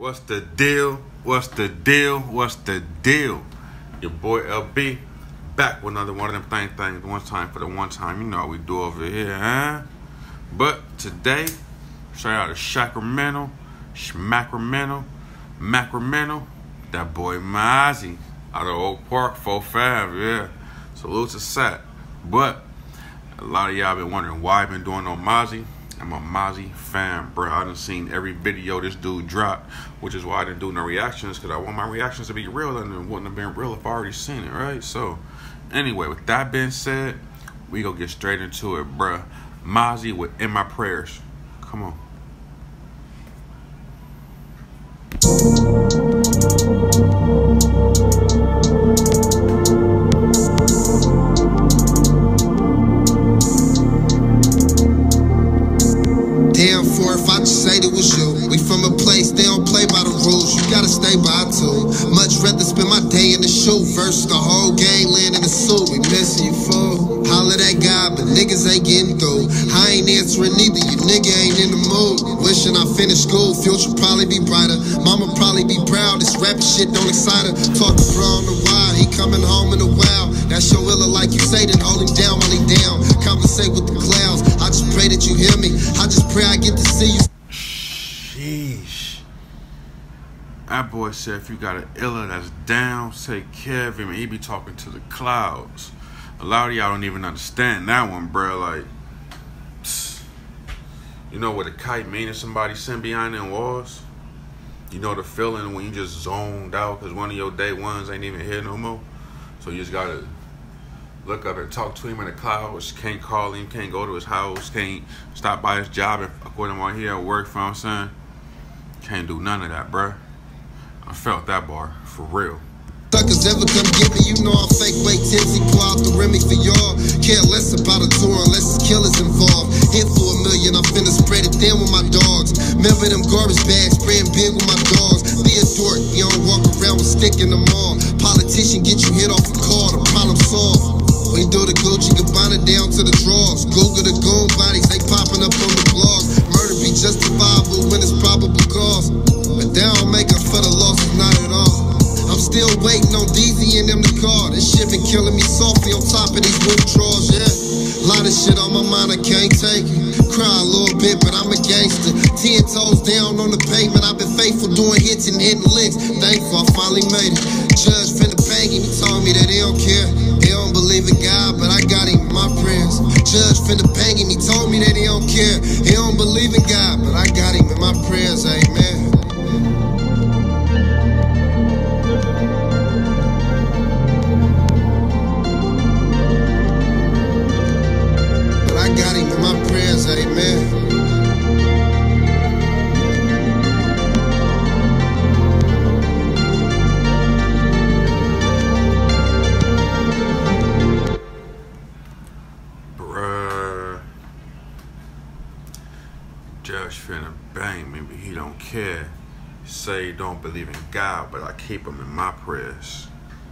What's the deal? What's the deal? What's the deal? Your boy LB back with another one of them things. One time for the one time. You know how we do over here, huh? But today, straight out of Sacramento, Macramento, that boy Mozzie out of Oak Park, 4-5, yeah. Salute to Sat. But a lot of y'all been wondering why I've been doing on Mozzie. I'm a Mozzie fan, bro. I done seen every video this dude dropped, which is why I didn't do no reactions, because I want my reactions to be real, and it wouldn't have been real if I already seen it, right? So, anyway, with that being said, we gonna get straight into it, bro. Mozzie with In My Prayers. Come on. Damn, for if I just say it was you. We from a place, they don't play by the rules. You gotta stay by too. Much rather spend my day in the shoe versus the whole gang land in the suit. We missing you, fool. Holler that guy, but niggas ain't getting through. I ain't answering neither, you nigga ain't in the mood. Wishing I finished school, future probably be brighter. Mama probably be proud, this rapping shit don't excite her. Talk to bro on the wire, he coming home in a while. That's your illa like you say, then hold him down while he down. Conversate with the clouds, I just pray that you hear me. I just pray I get to see you. Sheesh. That boy said if you got an illa that's down, take care of him. He be talking to the clouds. A lot of y'all don't even understand that one, bro. Like, you know what a kite mean if somebody sitting behind them walls? You know the feeling when you just zoned out because one of your day ones ain't even here no more? So you just gotta look up and talk to him in the clouds. Can't call him, can't go to his house, can't stop by his job according to what he at work, you know what I'm saying? Can't do none of that, bruh. I felt that bar, for real. Suckers ever come get me, you know I'm fake weight tipsy, pull out the Remy for y'all. Care less about a tour unless it's killers involved. Hit for $1 million, I'm finna spread it thin with my dogs. Remember them garbage bags, spraying big with my dogs. Be a dork, you don't walk around with stick in the mall. Politician get you hit off a car, the problem solved. We do the Gucci Gabbana down to the drawers. Google the goon bodies, they popping up on the blogs. Murder be justifiable when it's probable cause. But they don't make up for the losses, not at all. I'm still waiting on DZ and them to call. This shit been killing me softly on top of these withdrawals, yeah. Lot of shit on my mind, I can't take it. Cry a little bit, but I'm a gangster. 10 toes down on the pavement, I've been faithful doing hits and hitting licks. Thankful I finally made it. Judge finna bang him, he told me that he don't care. He don't believe in God, but I got him in my prayers. Judge finna bang him, he told me that he don't care. He don't believe in God, but I got him in my prayers, amen. Got him in my prayers, amen. Bruh. Judge finna bang me, but he don't care. Say he don't believe in God, but I keep him in my prayers.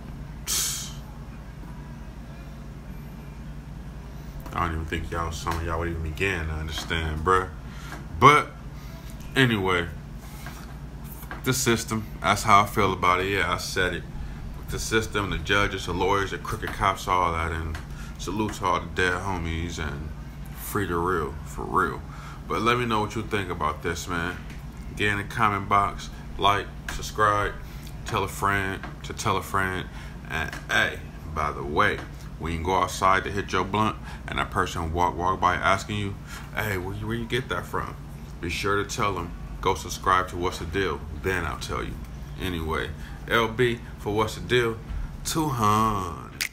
I don't even think some of y'all would even begin to understand, bruh. But anyway, the system, that's how I feel about it. Yeah, I said it. The system, the judges, the lawyers, the crooked cops, all that, and salute to all the dead homies and free the real, for real. But let me know what you think about this, man. Get in the comment box, like, subscribe, tell a friend to tell a friend, and hey, by the way, when you go outside to hit your blunt and that person walk by asking you, hey, where you get that from? Be sure to tell them, go subscribe to What's the Deal. Then I'll tell you. Anyway, LB for What's the Deal, 200.